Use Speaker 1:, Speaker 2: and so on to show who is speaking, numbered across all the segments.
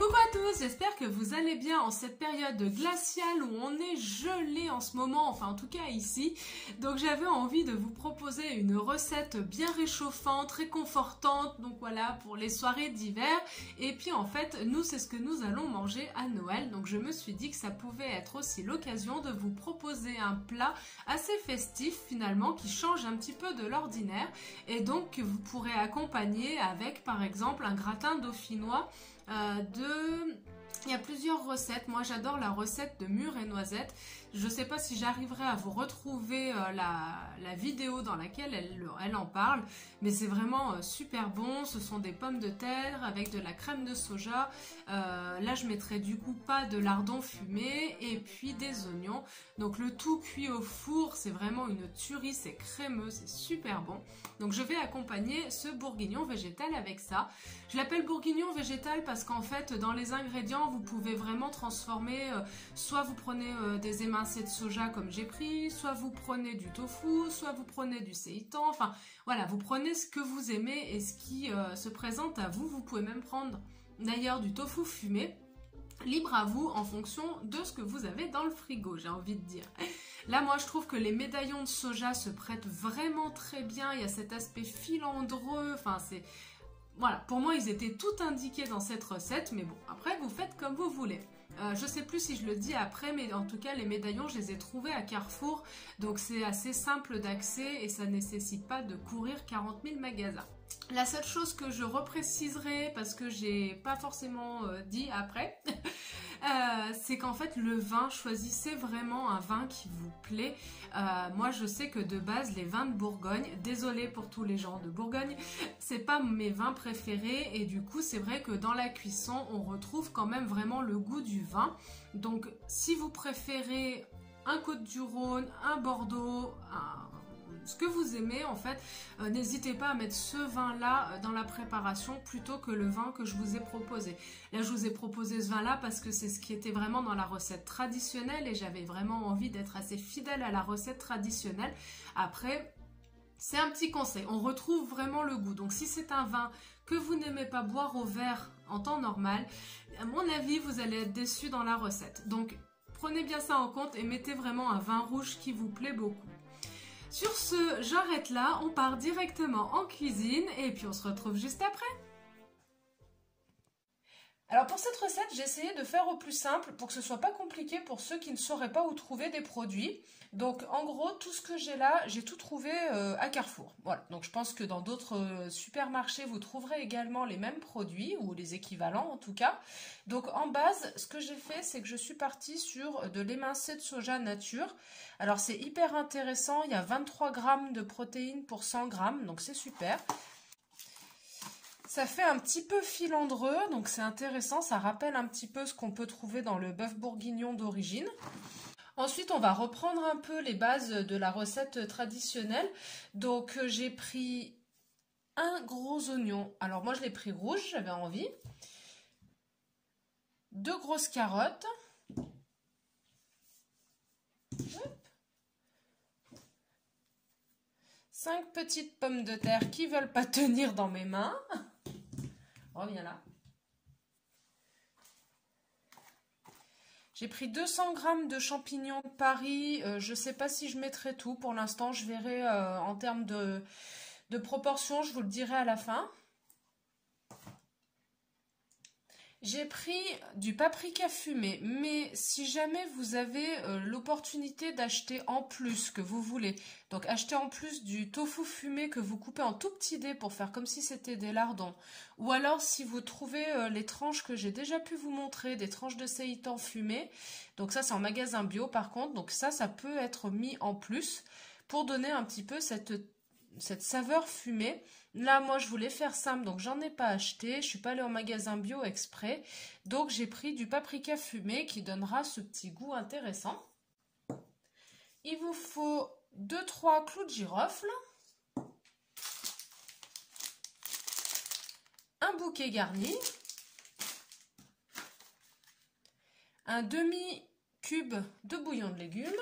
Speaker 1: Coucou à tous, j'espère que vous allez bien en cette période glaciale où on est gelé en ce moment, enfin en tout cas ici. Donc j'avais envie de vous proposer une recette bien réchauffante, réconfortante, donc voilà, pour les soirées d'hiver. Et puis en fait, nous c'est ce que nous allons manger à Noël, donc je me suis dit que ça pouvait être aussi l'occasion de vous proposer un plat assez festif finalement, qui change un petit peu de l'ordinaire, et donc que vous pourrez accompagner avec par exemple un gratin dauphinois. Il y a plusieurs recettes. Moi j'adore la recette de mûres et noisettes. Je ne sais pas si j'arriverai à vous retrouver la vidéo dans laquelle elle en parle, mais c'est vraiment super bon. Ce sont des pommes de terre avec de la crème de soja. Là je mettrai du coup pas de lardon fumé et puis des oignons. Donc le tout cuit au four, c'est vraiment une tuerie, c'est crémeux, c'est super bon. Donc je vais accompagner ce bourguignon végétal avec ça. Je l'appelle bourguignon végétal parce qu'en fait dans les ingrédients vous pouvez vraiment transformer, soit vous prenez des émincés de soja comme j'ai pris, soit vous prenez du tofu, soit vous prenez du seitan, enfin voilà, vous prenez ce que vous aimez et ce qui se présente à vous. Vous pouvez même prendre d'ailleurs du tofu fumé, libre à vous en fonction de ce que vous avez dans le frigo, j'ai envie de dire. Là moi je trouve que les médaillons de soja se prêtent vraiment très bien, il y a cet aspect filandreux, enfin c'est... Voilà, pour moi ils étaient tout indiqués dans cette recette, mais bon, après vous faites comme vous voulez. Je sais plus si je le dis après, mais en tout cas les médaillons je les ai trouvés à Carrefour, donc c'est assez simple d'accès et ça nécessite pas de courir 40 000 magasins. La seule chose que je repréciserai, parce que j'ai pas forcément dit après, c'est qu'en fait le vin, choisissez vraiment un vin qui vous plaît. Moi je sais que de base les vins de Bourgogne, désolée pour tous les gens de Bourgogne, c'est pas mes vins préférés et du coup c'est vrai que dans la cuisson on retrouve quand même vraiment le goût du vin. Donc si vous préférez un Côtes-du-Rhône, un Bordeaux, ce que vous aimez en fait, n'hésitez pas à mettre ce vin là dans la préparation plutôt que le vin que je vous ai proposé. Là je vous ai proposé ce vin là parce que c'est ce qui était vraiment dans la recette traditionnelle et j'avais vraiment envie d'être assez fidèle à la recette traditionnelle. Après c'est un petit conseil, on retrouve vraiment le goût. Donc si c'est un vin que vous n'aimez pas boire au verre en temps normal, à mon avis vous allez être déçu dans la recette. Donc prenez bien ça en compte et mettez vraiment un vin rouge qui vous plaît beaucoup. Sur ce, j'arrête là, on part directement en cuisine et puis on se retrouve juste après. Alors pour cette recette, j'ai essayé de faire au plus simple pour que ce soit pas compliqué pour ceux qui ne sauraient pas où trouver des produits. Donc en gros, tout ce que j'ai là, j'ai tout trouvé à Carrefour. Voilà, donc je pense que dans d'autres supermarchés, vous trouverez également les mêmes produits, ou les équivalents en tout cas. Donc en base, ce que j'ai fait, c'est que je suis partie sur de l'émincé de soja nature. Alors c'est hyper intéressant, il y a 23 grammes de protéines pour 100 grammes, donc c'est super. Ça fait un petit peu filandreux, donc c'est intéressant, ça rappelle un petit peu ce qu'on peut trouver dans le bœuf bourguignon d'origine. Ensuite, on va reprendre un peu les bases de la recette traditionnelle. Donc j'ai pris un gros oignon, alors moi je l'ai pris rouge, j'avais envie. 2 grosses carottes. Hop. 5 petites pommes de terre qui ne veulent pas tenir dans mes mains. Reviens là. J'ai pris 200 grammes de champignons de Paris. Je ne sais pas si je mettrai tout. Pour l'instant, je verrai en termes de proportion. Je vous le dirai à la fin. J'ai pris du paprika fumé, mais si jamais vous avez l'opportunité d'acheter en plus que vous voulez, donc acheter en plus du tofu fumé que vous coupez en tout petits dés pour faire comme si c'était des lardons, ou alors si vous trouvez les tranches que j'ai déjà pu vous montrer, des tranches de seitan fumé, donc ça c'est en magasin bio par contre, donc ça peut être mis en plus pour donner un petit peu cette saveur fumée. Là moi je voulais faire simple, donc j'en ai pas acheté, je suis pas allée en magasin bio exprès, donc j'ai pris du paprika fumé qui donnera ce petit goût intéressant. Il vous faut 2-3 clous de girofle, un bouquet garni, un demi cube de bouillon de légumes,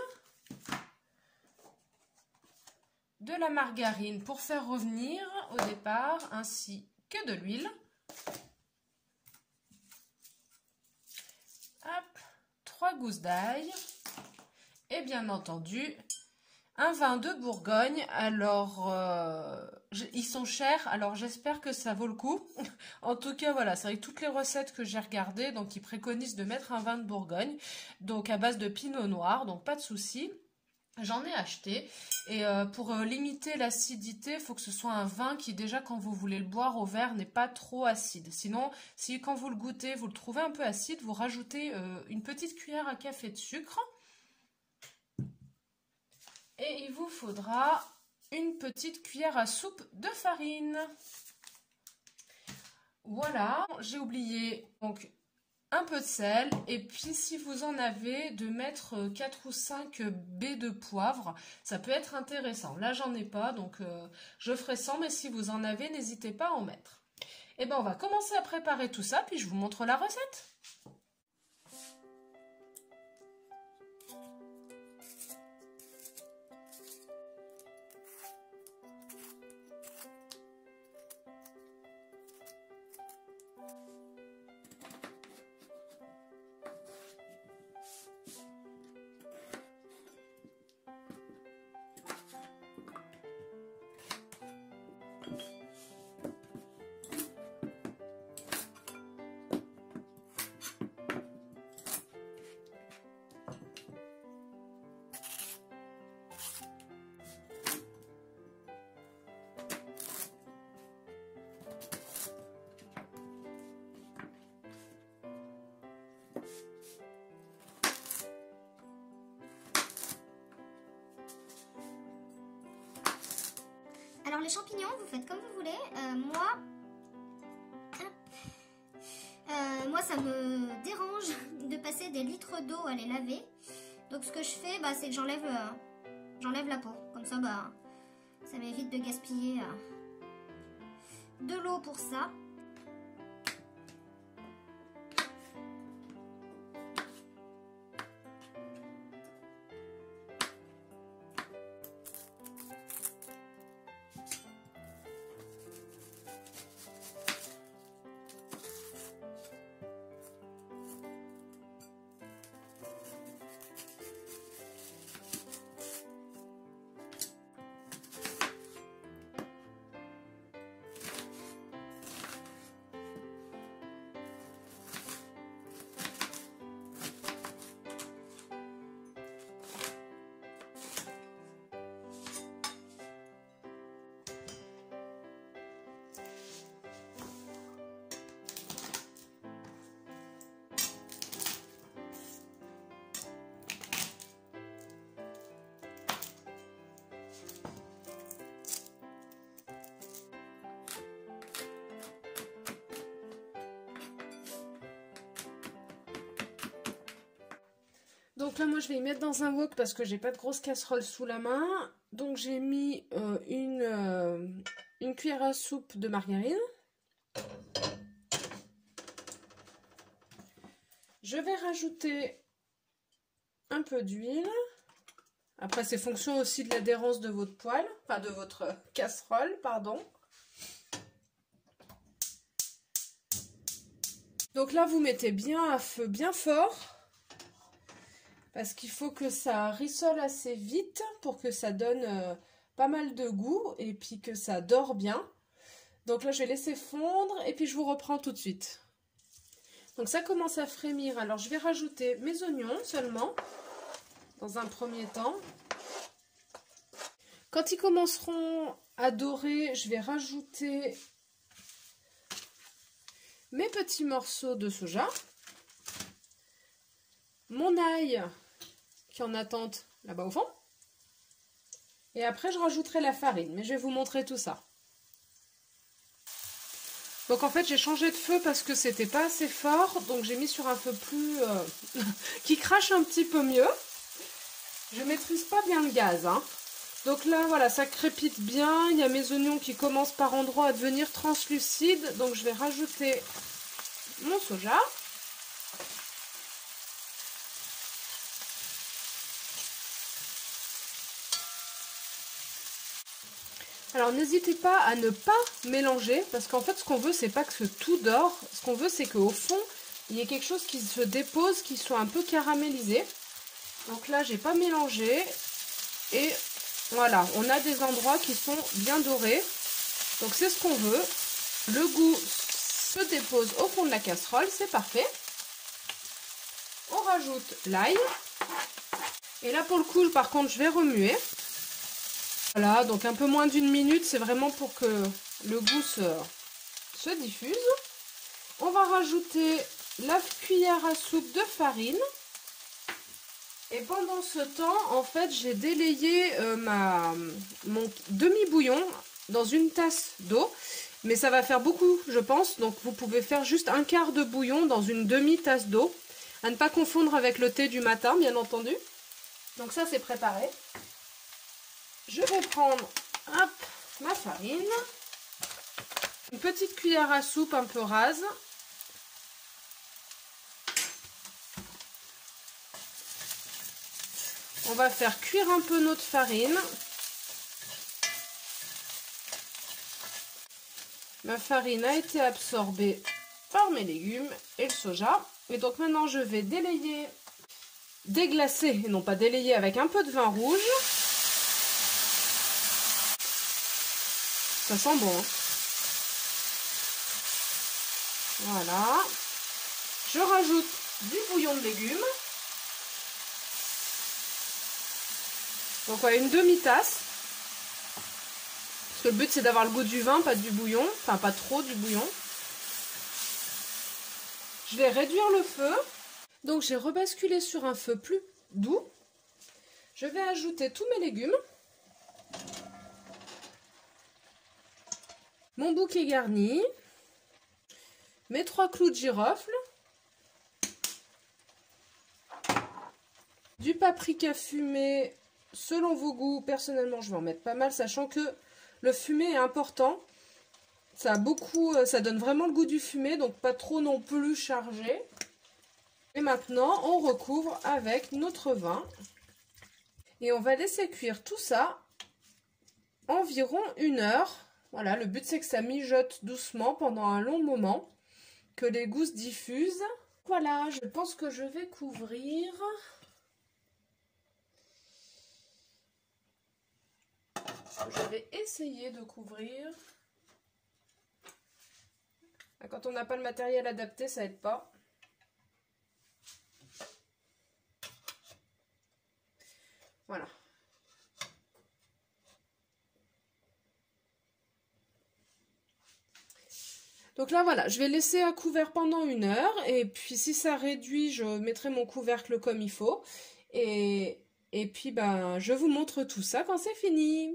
Speaker 1: de la margarine pour faire revenir au départ, ainsi que de l'huile. 3 gousses d'ail et bien entendu un vin de Bourgogne. Alors ils sont chers, alors j'espère que ça vaut le coup. En tout cas voilà, c'est avec toutes les recettes que j'ai regardées, donc ils préconisent de mettre un vin de Bourgogne, donc à base de pinot noir, donc pas de souci. J'en ai acheté et pour limiter l'acidité, il faut que ce soit un vin qui déjà quand vous voulez le boire au verre n'est pas trop acide. Sinon, si quand vous le goûtez, vous le trouvez un peu acide, vous rajoutez une petite cuillère à café de sucre. Et il vous faudra une petite cuillère à soupe de farine. Voilà, j'ai oublié donc un peu de sel, et puis si vous en avez, de mettre 4 ou 5 baies de poivre, ça peut être intéressant. Là j'en ai pas, donc je ferai sans, mais si vous en avez, n'hésitez pas à en mettre. Et bien on va commencer à préparer tout ça, puis je vous montre la recette.
Speaker 2: Alors les champignons, vous faites comme vous voulez. Moi, ça me dérange de passer des litres d'eau à les laver. Donc ce que je fais, c'est que j'enlève la peau. Comme ça, ça m'évite de gaspiller de l'eau pour ça.
Speaker 1: Donc là, moi, je vais y mettre dans un wok parce que j'ai pas de grosse casserole sous la main. Donc j'ai mis une cuillère à soupe de margarine. Je vais rajouter un peu d'huile. Après, c'est fonction aussi de l'adhérence de votre poêle, enfin de votre casserole, pardon. Donc là, vous mettez bien à feu bien fort. Parce qu'il faut que ça rissole assez vite pour que ça donne pas mal de goût et puis que ça dore bien. Donc là, je vais laisser fondre et puis je vous reprends tout de suite. Donc ça commence à frémir. Alors je vais rajouter mes oignons seulement dans un premier temps. Quand ils commenceront à dorer, je vais rajouter mes petits morceaux de soja. Mon ail qui est en attente là-bas au fond. Et après, je rajouterai la farine. Mais je vais vous montrer tout ça. Donc en fait, j'ai changé de feu parce que c'était pas assez fort. Donc j'ai mis sur un feu plus... qui crache un petit peu mieux. Je maîtrise pas bien le gaz. Hein. Donc là, voilà, ça crépite bien. Il y a mes oignons qui commencent par endroits à devenir translucides. Donc je vais rajouter mon soja. Alors n'hésitez pas à ne pas mélanger parce qu'en fait ce qu'on veut c'est pas que tout dore, ce qu'on veut c'est qu'au fond il y ait quelque chose qui se dépose, qui soit un peu caramélisé. Donc là, j'ai pas mélangé. Et voilà, on a des endroits qui sont bien dorés. Donc c'est ce qu'on veut. Le goût se dépose au fond de la casserole, c'est parfait. On rajoute l'ail. Et là, pour le coup, par contre, je vais remuer. Voilà, donc un peu moins d'1 minute, c'est vraiment pour que le goût se diffuse. On va rajouter la cuillère à soupe de farine. Et pendant ce temps, en fait, j'ai délayé mon demi-bouillon dans une tasse d'eau. Mais ça va faire beaucoup, je pense. Donc, vous pouvez faire juste 1/4 de bouillon dans une demi-tasse d'eau. À ne pas confondre avec le thé du matin, bien entendu. Donc ça, c'est préparé. Je vais prendre ma farine. Une petite cuillère à soupe un peu rase. On va faire cuire un peu notre farine. Ma farine a été absorbée par mes légumes et le soja. Et donc maintenant, je vais déglacer, et non pas délayer, avec un peu de vin rouge. Ça sent bon, hein. Voilà. Je rajoute du bouillon de légumes. Donc voilà, une demi-tasse. Parce que le but c'est d'avoir le goût du vin, pas du bouillon. Enfin, pas trop du bouillon. Je vais réduire le feu. Donc j'ai rebasculé sur un feu plus doux. Je vais ajouter tous mes légumes. Mon bouquet garni. Mes 3 clous de girofle. Du paprika fumé. Selon vos goûts, personnellement je vais en mettre pas mal, sachant que le fumé est important. Ça donne vraiment le goût du fumé, donc pas trop non plus chargé. Et maintenant, on recouvre avec notre vin. Et on va laisser cuire tout ça environ 1 heure. Voilà, le but c'est que ça mijote doucement pendant un long moment, que les goûts se diffusent. Voilà, je pense que je vais couvrir. Je vais essayer de couvrir. Quand on n'a pas le matériel adapté, ça aide pas. Voilà. Donc là, voilà, je vais laisser à couvert pendant 1 heure. Et puis, si ça réduit, je mettrai mon couvercle comme il faut. Et puis, ben, je vous montre tout ça quand c'est fini.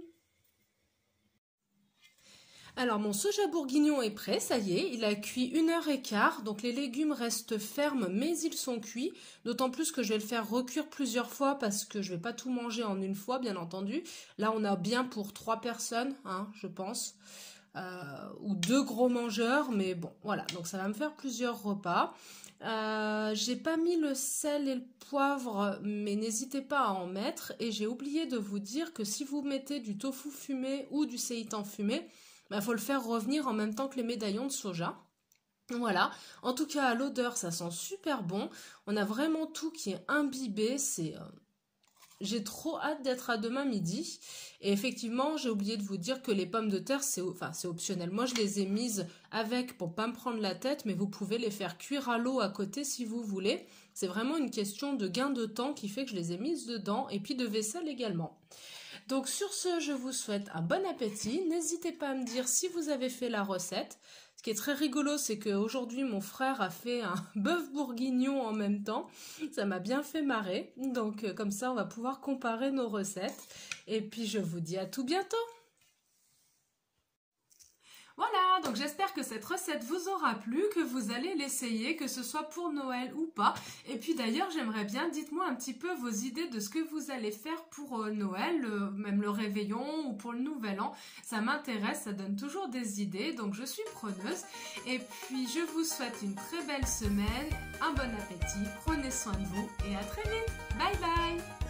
Speaker 1: Alors mon soja bourguignon est prêt, ça y est, il a cuit 1h15, donc les légumes restent fermes mais ils sont cuits, d'autant plus que je vais le faire recuire plusieurs fois parce que je vais pas tout manger en une fois bien entendu. Là on a bien pour 3 personnes, hein, je pense, ou 2 gros mangeurs, mais bon voilà, donc ça va me faire plusieurs repas. J'ai pas mis le sel et le poivre, mais n'hésitez pas à en mettre, et j'ai oublié de vous dire que si vous mettez du tofu fumé ou du seitan fumé, il faut le faire revenir en même temps que les médaillons de soja. Voilà, en tout cas à l'odeur ça sent super bon, on a vraiment tout qui est imbibé, j'ai trop hâte d'être à demain midi. Et effectivement j'ai oublié de vous dire que les pommes de terre c'est optionnel, moi je les ai mises avec pour pas me prendre la tête, mais vous pouvez les faire cuire à l'eau à côté si vous voulez, c'est vraiment une question de gain de temps qui fait que je les ai mises dedans, et puis de vaisselle également. Donc sur ce, je vous souhaite un bon appétit. N'hésitez pas à me dire si vous avez fait la recette. Ce qui est très rigolo, c'est qu'aujourd'hui, mon frère a fait un bœuf bourguignon en même temps. Ça m'a bien fait marrer. Donc comme ça, on va pouvoir comparer nos recettes. Et puis je vous dis à tout bientôt. Voilà, donc j'espère que cette recette vous aura plu, que vous allez l'essayer, que ce soit pour Noël ou pas. Et puis d'ailleurs, j'aimerais bien, dites-moi un petit peu vos idées de ce que vous allez faire pour Noël, même le réveillon ou pour le Nouvel An. Ça m'intéresse, ça donne toujours des idées, donc je suis preneuse. Et puis je vous souhaite une très belle semaine, un bon appétit, prenez soin de vous et à très vite. Bye bye!